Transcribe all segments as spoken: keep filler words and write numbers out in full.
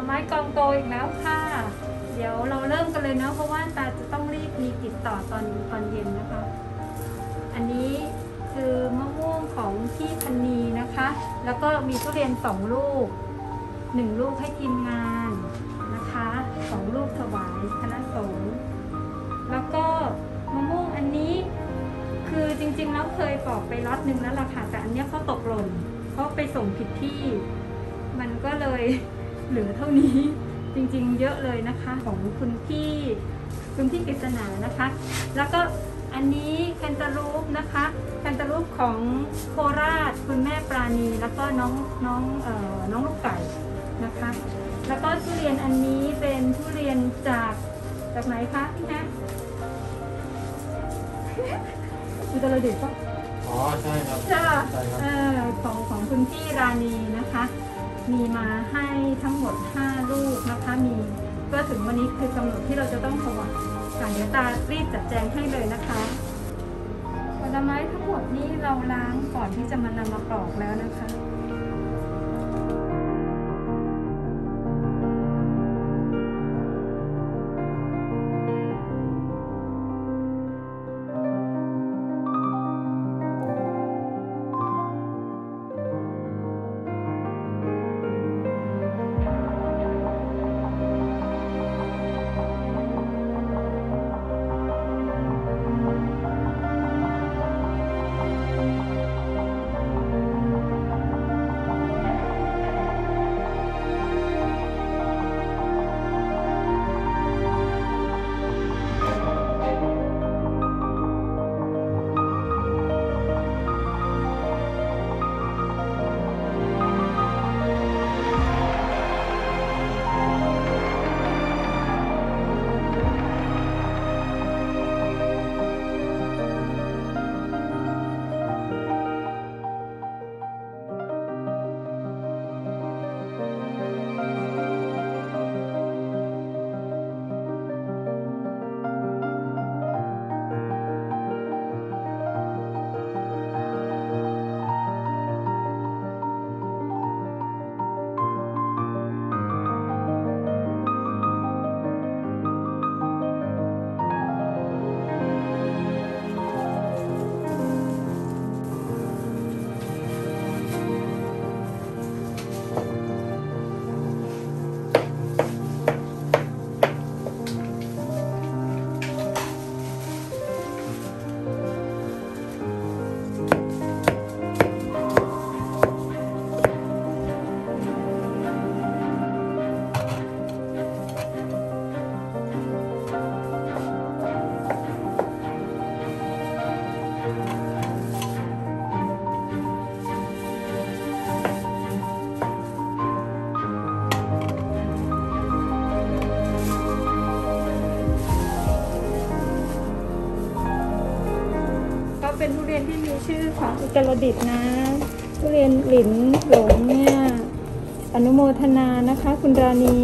ไม้กองโตอีกแล้วค่ะเดี๋ยวเราเริ่มกันเลยนะเพราะว่าตาจะต้องรีบมีกิจต่อตอนตอนเย็นนะคะอันนี้คือมะม่วงของพี่พันนีนะคะแล้วก็มีทุเรียนสองลูกหนึ่งลูกให้ทีมงานนะคะสองลูกถวายคณะสงฆ์แล้วก็มะม่วงอันนี้คือจริงๆแล้วเคยปอกไปล็อตหนึ่งแล้วล่ะค่ะแต่อันนี้เขาตกหล่นเขาไปส่งผิดที่มันก็เลยเหลือเท่านี้จริงๆเยอะเลยนะคะของคุณพี่คุณพี่กฤษณานะคะแล้วก็อันนี้แคนตาลูปนะคะแคนตาลูปของโคราชคุณแม่ปราณีแล้วก็น้องน้องเอ่อน้องลูกไก่นะคะแล้วก็ทุเรียนอันนี้เป็นทุเรียนจากจากไหนคะพี่แฮะอุตรดิตถ์ปะอ๋อใช่ครับใช่เออของของคุณพี่ราณีนะคะมีมาให้ทั้งหมดห้าลูกนะคะมีก็ถึงวันนี้คือกำหนดที่เราจะต้องถวายค่ะเดี๋ยวตารีบจัดแจงให้เลยนะคะผลไม้ทั้งหมดนี้เราล้างก่อนที่จะมานำมาปอกแล้วนะคะเป็นทุเรียนที่มีชื่อของอุตรดิตถ์นะทุเรียนหลินหลงเนี่ยอนุโมทนานะคะคุณราณี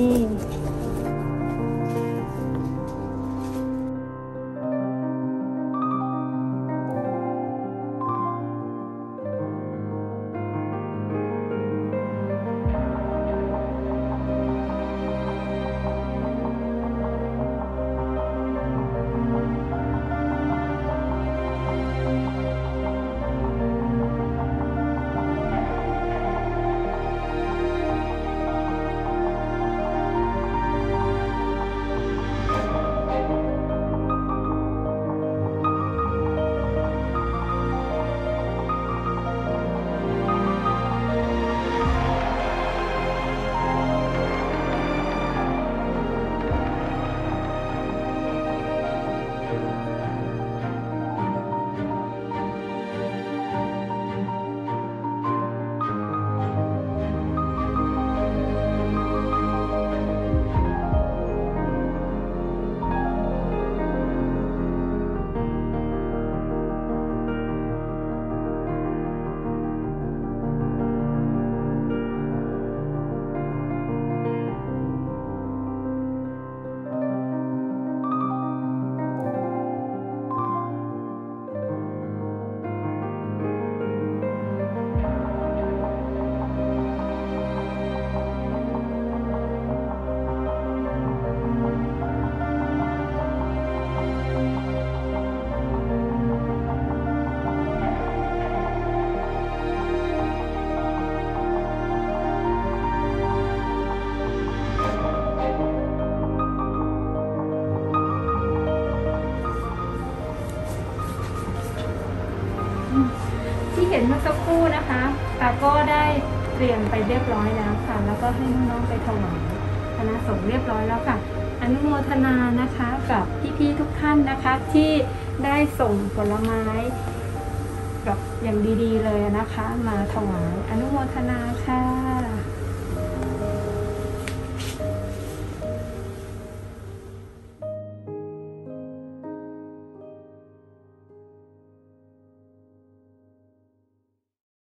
เห็นเมื่อสักครู่นะคะตาก็ได้เตรียมไปเรียบร้อยแล้วค่ะแล้วก็ให้น้องๆไปถวายคณะสงฆ์เรียบร้อยแล้วค่ะอนุโมทนานะคะกับพี่ๆทุกท่านนะคะที่ได้ส่งผลไม้แบบอย่างดีๆเลยนะคะมาถวายอนุโมทนาค่ะ